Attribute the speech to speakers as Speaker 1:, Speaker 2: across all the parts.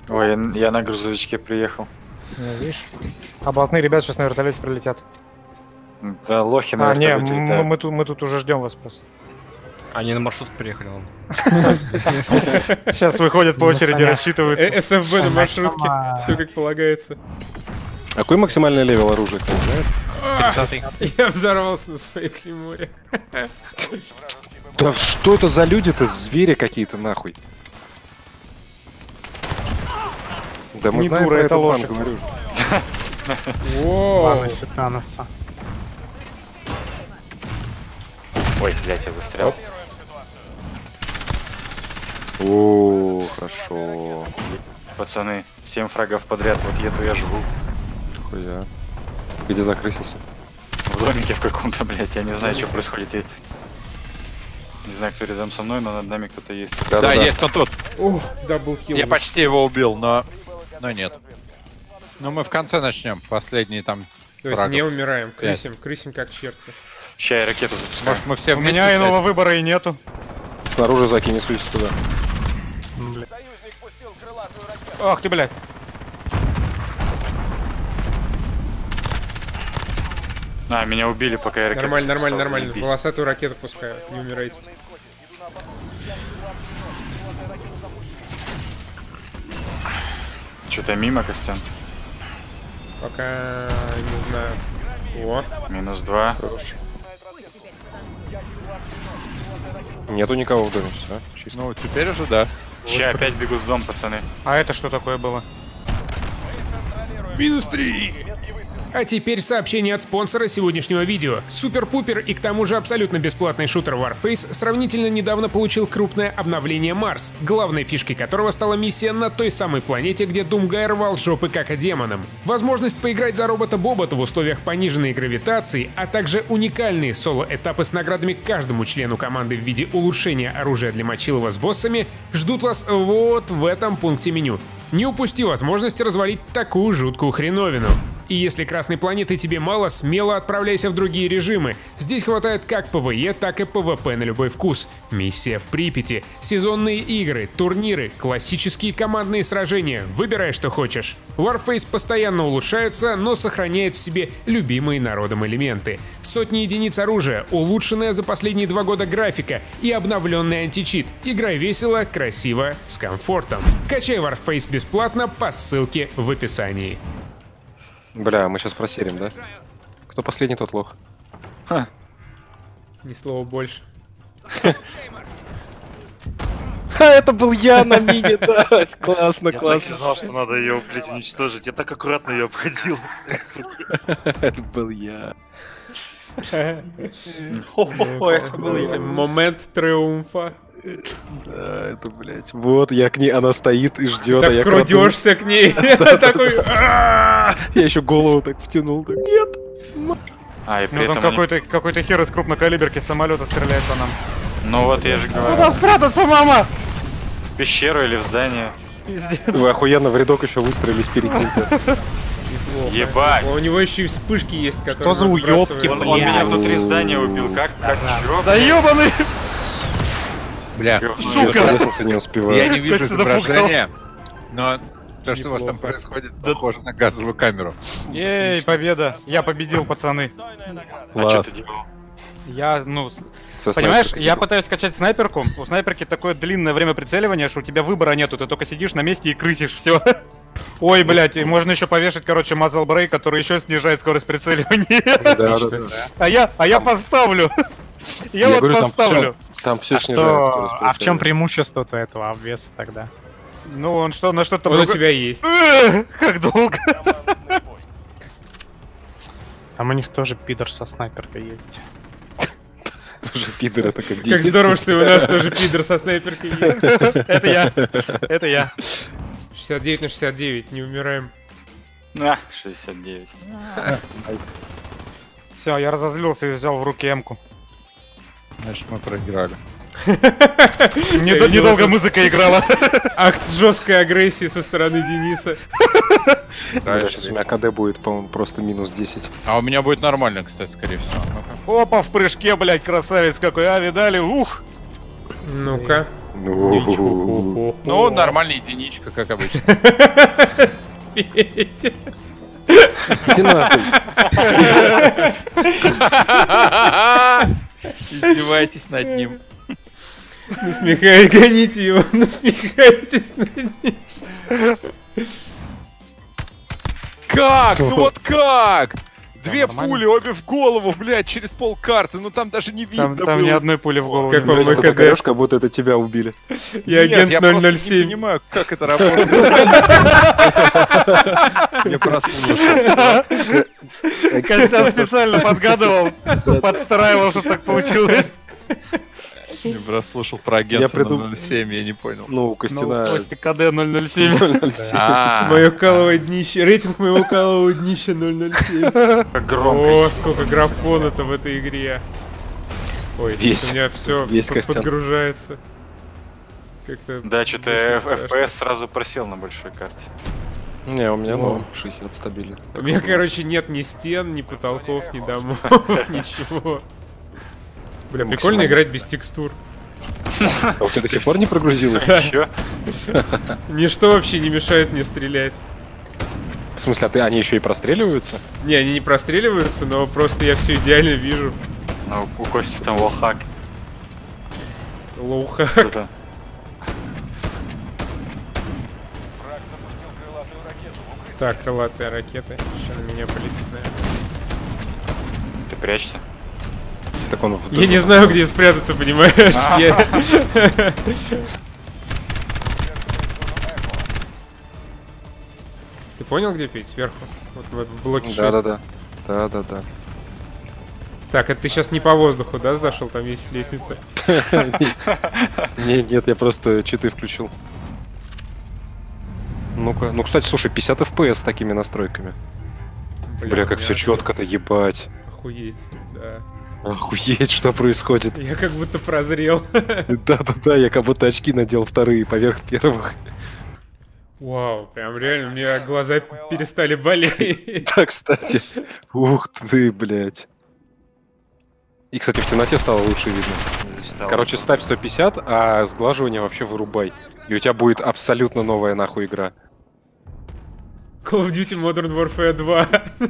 Speaker 1: Ой, я на грузовичке приехал.
Speaker 2: Ну, видишь? А блатные ребята сейчас на вертолете прилетят.
Speaker 1: Да, лохи на
Speaker 2: не,
Speaker 1: вертолете летают.
Speaker 2: мы тут уже ждем вас просто.
Speaker 3: Они на маршрут приехали вон.
Speaker 2: Сейчас выходят по очереди, рассчитываются.
Speaker 4: СФБ на маршрутке. Все как полагается.
Speaker 5: Какой максимальный левел оружия, кто знает?
Speaker 3: 30-й.
Speaker 4: Я взорвался на своей клейморе.
Speaker 5: Да что это за люди-то? Звери какие-то нахуй. Да мы
Speaker 2: Не
Speaker 5: знаем
Speaker 2: дура,
Speaker 5: про
Speaker 2: это
Speaker 5: этот
Speaker 2: лошадь.
Speaker 5: банк, говорю.
Speaker 4: Воу.
Speaker 2: Таноса.
Speaker 1: Ой, блядь, я застрял.
Speaker 5: О, хорошо.
Speaker 1: Пацаны, 7 фрагов подряд, вот еду я живу.
Speaker 5: Хуя. Где закрысился?
Speaker 1: В домике в каком-то, блядь, я не знаю, что происходит. Я не знаю, кто рядом со мной, но над нами кто-то есть.
Speaker 3: Да, есть он тут.
Speaker 4: О, даблкил.
Speaker 3: Я почти его убил, но нет. Ну мы в конце начнем. Последний там.
Speaker 4: То есть
Speaker 3: фрагов.
Speaker 4: не умираем, крысим как черти.
Speaker 1: Ща я ракету запускаю.
Speaker 3: Может мы все
Speaker 2: У
Speaker 3: вместе
Speaker 2: меня иного
Speaker 3: сядем?
Speaker 2: выбора и нету.
Speaker 5: Снаружи заки несусь туда.
Speaker 2: Ах ты, блядь.
Speaker 1: А, меня убили, пока я ракету
Speaker 4: Нормально,
Speaker 1: запускал,
Speaker 4: нормально.
Speaker 1: заебись.
Speaker 4: Волосатую ракету пускаю, не умирайте.
Speaker 1: Что-то мимо, Костян.
Speaker 4: Пока не знаю. О,
Speaker 1: -2.
Speaker 5: Нету никого в доме, все. Чисто.
Speaker 3: Ну теперь уже да.
Speaker 1: Ща опять бегут в дом, пацаны.
Speaker 2: А это что такое было?
Speaker 6: А теперь сообщение от спонсора сегодняшнего видео. Супер-пупер и к тому же абсолютно бесплатный шутер Warface сравнительно недавно получил крупное обновление Марс, главной фишкой которого стала миссия на той самой планете, где Думгай рвал жопы как демонам. Возможность поиграть за робота Бобота в условиях пониженной гравитации, а также уникальные соло-этапы с наградами каждому члену команды в виде улучшения оружия для мочилова с боссами ждут вас вот в этом пункте меню. Не упусти возможности развалить такую жуткую хреновину. И если Красной планеты тебе мало, смело отправляйся в другие режимы. Здесь хватает как ПВЕ, так и ПВП на любой вкус. Миссия в Припяти, сезонные игры, турниры, классические командные сражения. Выбирай, что хочешь. Warface постоянно улучшается, но сохраняет в себе любимые народом элементы. Сотни единиц оружия, улучшенная за последние 2 года графика и обновленный античит. Играй весело, красиво, с комфортом. Качай Warface бесплатно по ссылке в описании.
Speaker 5: Бля, мы сейчас просерим, да? Кто последний, тот лох.
Speaker 4: ни слова больше.
Speaker 5: Это был я на мине, да. Классно,
Speaker 1: Я
Speaker 5: классно.
Speaker 1: знал, что надо ее, блядь, уничтожить. Я так аккуратно ее обходил.
Speaker 5: Это был я.
Speaker 1: Это был я.
Speaker 4: Момент триумфа.
Speaker 5: Да, это, блядь. Вот, я к ней, она стоит и ждет, а
Speaker 4: Так
Speaker 5: я
Speaker 4: крадешься к ней. Такой.
Speaker 5: Я еще голову так втянул. Так, нет.
Speaker 1: А, и при
Speaker 2: Ну там
Speaker 1: этом они-
Speaker 2: какой-то хер из крупнокалиберки самолета стреляет по нам.
Speaker 1: Ну вот я же говорю.
Speaker 2: Куда спрятаться, мама?
Speaker 1: В пещеру или в здание.
Speaker 2: Пиздец.
Speaker 5: Вы охуенно в рядок еще выстрелились перед ним.
Speaker 1: Ебать!
Speaker 4: У него еще и вспышки есть, которые.
Speaker 2: за уёбки,
Speaker 1: Он меня внутри здания убил. Как чё?
Speaker 2: Да ёбаный!
Speaker 3: Бля,
Speaker 2: Сука!
Speaker 5: Высадиться не
Speaker 3: я
Speaker 5: успеваю.
Speaker 3: не вижу
Speaker 2: Костя запугал.
Speaker 3: изображения, но то, что у вас там
Speaker 4: Неплохо.
Speaker 3: происходит, похоже на газовую камеру.
Speaker 2: Ей, победа! Я победил, пацаны.
Speaker 1: А
Speaker 5: Класс.
Speaker 1: что ты делал?
Speaker 2: Я, ну,
Speaker 5: Со
Speaker 2: понимаешь,
Speaker 5: снайперкой
Speaker 2: я
Speaker 5: был.
Speaker 2: пытаюсь скачать снайперку. У снайперки такое длинное время прицеливания, что у тебя выбора нету, ты только сидишь на месте и крысишь, все. Ой, блядь, и можно еще повешать, короче, muzzle brake, который еще снижает скорость прицеливания.
Speaker 5: Да, да, да.
Speaker 2: А я поставлю. Я вот
Speaker 5: говорю,
Speaker 2: поставлю.
Speaker 5: Там все снижает скорость.
Speaker 7: А в чем
Speaker 5: прицеливания.
Speaker 7: преимущество-то этого обвеса тогда?
Speaker 2: Ну, он что, на что-то...
Speaker 4: Он у тебя есть.
Speaker 2: Как долго?
Speaker 7: Там у них тоже пидор со снайперкой есть.
Speaker 5: Тоже пидор, это как
Speaker 4: Как
Speaker 5: дети.
Speaker 4: здорово, что и у нас тоже пидор со снайперкой есть.
Speaker 2: Это я. Это я.
Speaker 4: 69 на 69, не умираем.
Speaker 1: А, 69.
Speaker 2: Все, я разозлился и взял в руки М-ку.
Speaker 3: Значит, мы проиграли.
Speaker 2: Недолго музыка играла.
Speaker 4: Акт жесткой агрессии со стороны Дениса.
Speaker 5: Сейчас у меня КД будет, по-моему, просто минус 10.
Speaker 3: А у меня будет нормально, кстати, скорее всего. Ну-ка.
Speaker 2: Опа, в прыжке, блядь, красавец какой. А, видали? Ух!
Speaker 4: Ну-ка.
Speaker 3: Ну, нормальная единичка, как обычно.
Speaker 5: Иди нахуй.
Speaker 3: Издевайтесь над ним.
Speaker 4: Гоните его, насмехайтесь над ним.
Speaker 3: Как? Ну вот как? Две пули, обе в голову, блядь, через полкарты. Ну там даже не видно
Speaker 7: Там ни
Speaker 3: было.
Speaker 7: одной пули в голову.
Speaker 4: Как
Speaker 7: не
Speaker 4: вам
Speaker 7: было.
Speaker 4: мой
Speaker 5: Ты так
Speaker 4: КД?
Speaker 5: орёшь, как будто это тебя убили.
Speaker 4: Я
Speaker 3: Нет,
Speaker 4: агент
Speaker 3: я просто не
Speaker 4: 007.
Speaker 3: понимаю, как это работает. Я прослушал.
Speaker 2: Костян специально подгадывал, подстраивал, чтобы так получилось.
Speaker 3: Я прослушал про
Speaker 5: Я
Speaker 3: агента
Speaker 5: придум-
Speaker 3: 007, я не понял.
Speaker 5: Ну, Костяна...
Speaker 2: Костик КД 007.
Speaker 4: Мое каловое днище. Рейтинг моего калового днища 007.
Speaker 1: Как громко.
Speaker 4: О, сколько графона-то в этой игре. Ой,
Speaker 5: Весь-
Speaker 4: у меня все
Speaker 5: весь Костян.
Speaker 4: подгружается. Как-то...
Speaker 1: Да, что-то
Speaker 4: очень страшно.
Speaker 1: FPS сразу просел на большой карте.
Speaker 5: Не, у меня норм, 60 стабильно.
Speaker 4: У меня, короче, нет ни стен, ни потолков, ни домов, ничего. Бля, прикольно играть без текстур.
Speaker 5: А вот ты до сих пор не прогрузил их?
Speaker 1: Еще?
Speaker 4: Ничто вообще не мешает мне стрелять.
Speaker 5: В смысле, они еще и простреливаются?
Speaker 4: Не, они не простреливаются, но просто я все идеально вижу.
Speaker 1: Ну, у Кости там волхак.
Speaker 4: Лоуха.
Speaker 1: Что-то.
Speaker 4: Так, крылатые ракеты. Сейчас на меня полетит, наверное.
Speaker 1: Ты прячься.
Speaker 5: Так он
Speaker 4: Я не знаю, где спрятаться, понимаешь? Я- Ты понял, где пить? Сверху. Вот в блоке 6.
Speaker 5: Да-да-да. Да-да-да.
Speaker 4: Так, это ты сейчас не по воздуху, да, зашел? Там есть лестница.
Speaker 5: Нет, я просто читы включил. Ну-ка. Ну, кстати, слушай, 50 FPS с такими настройками. Бля, как
Speaker 4: у
Speaker 5: все
Speaker 4: меня
Speaker 5: четко-то, ебать.
Speaker 4: Охуеть, да.
Speaker 5: Охуеть, что происходит.
Speaker 4: Я как будто прозрел.
Speaker 5: Да-да-да, я как будто очки надел вторые поверх первых.
Speaker 4: Вау, прям реально, у меня глаза перестали болеть.
Speaker 5: Да, кстати. Ух ты, блядь. И, кстати, в темноте стало лучше видно. Короче, ставь 150, а сглаживание вообще вырубай. И у тебя будет абсолютно новая нахуй игра.
Speaker 4: Call of Duty Modern Warfare 2.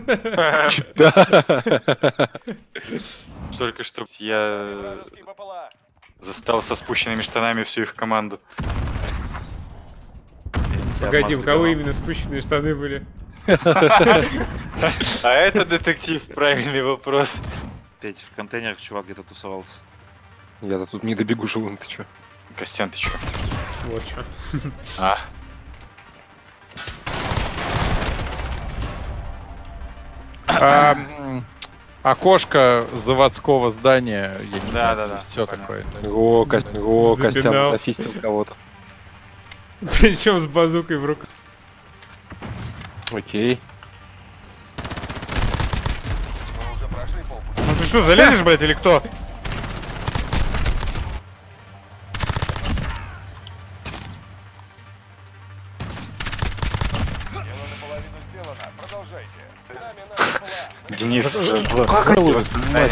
Speaker 1: Только что я застал со спущенными штанами всю их команду.
Speaker 4: Погоди, у кого именно спущенные штаны были?
Speaker 1: А это, детектив, правильный вопрос.
Speaker 8: Петь, в контейнерах чувак где-то тусовался.
Speaker 5: Я-то тут не добегу живым, ты чё?
Speaker 1: Костян, ты чё?
Speaker 4: Вот что.
Speaker 1: А,
Speaker 3: Окошко заводского здания. Я не
Speaker 1: Да,
Speaker 3: знаю,
Speaker 1: да, да,
Speaker 3: все
Speaker 1: понял.
Speaker 3: такое.
Speaker 5: О, Костян
Speaker 4: Забинал.
Speaker 5: зафистил кого-то.
Speaker 4: Причем с базукой в руках.
Speaker 5: Окей.
Speaker 2: Ну ты что, залезешь, блядь, или кто?
Speaker 1: Денис,
Speaker 5: Как его
Speaker 1: воспоминания.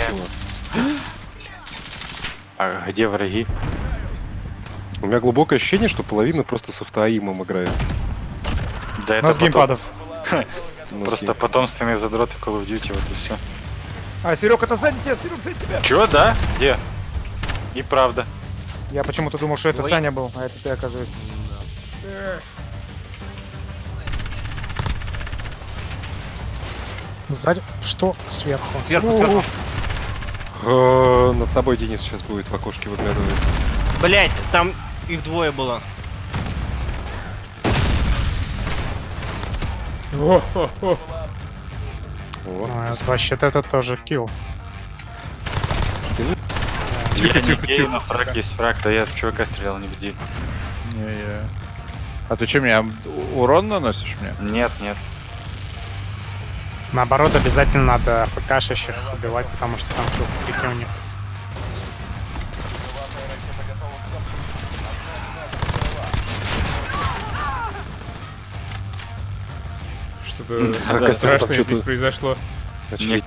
Speaker 1: А где враги?
Speaker 5: У меня глубокое ощущение, что половина просто с автоаимом играет.
Speaker 1: Да
Speaker 2: У
Speaker 1: это
Speaker 2: нас
Speaker 1: потом-
Speaker 2: геймпадов.
Speaker 5: Ну,
Speaker 1: Просто потомственные задроты Call of Duty, вот и все.
Speaker 2: А, Серег, это сзади тебя, Серег, сзади тебя.
Speaker 1: Чё, да? Где? И правда.
Speaker 2: Я почему-то думал, что это Саня был, а это ты, оказывается.
Speaker 7: Сзади? Что? Сверху.
Speaker 8: Сверху.
Speaker 5: Над тобой Денис сейчас будет в окошке выглядывать.
Speaker 8: Блять, там их двое было.
Speaker 4: О-хо-хо.
Speaker 5: Вот.
Speaker 7: Ну, это вообще-то это тоже килл.
Speaker 1: Я не гей, но фраг есть фраг, да я в чувака стрелял, не в Ди.
Speaker 3: А ты что, меня урон наносишь мне?
Speaker 1: Нет, нет.
Speaker 7: Наоборот, обязательно надо ПКшащих убивать, потому что там киллстрики у них.
Speaker 4: Что-то
Speaker 5: Да, Костян там
Speaker 4: страшное
Speaker 5: что-то-
Speaker 4: здесь произошло.
Speaker 5: Очередь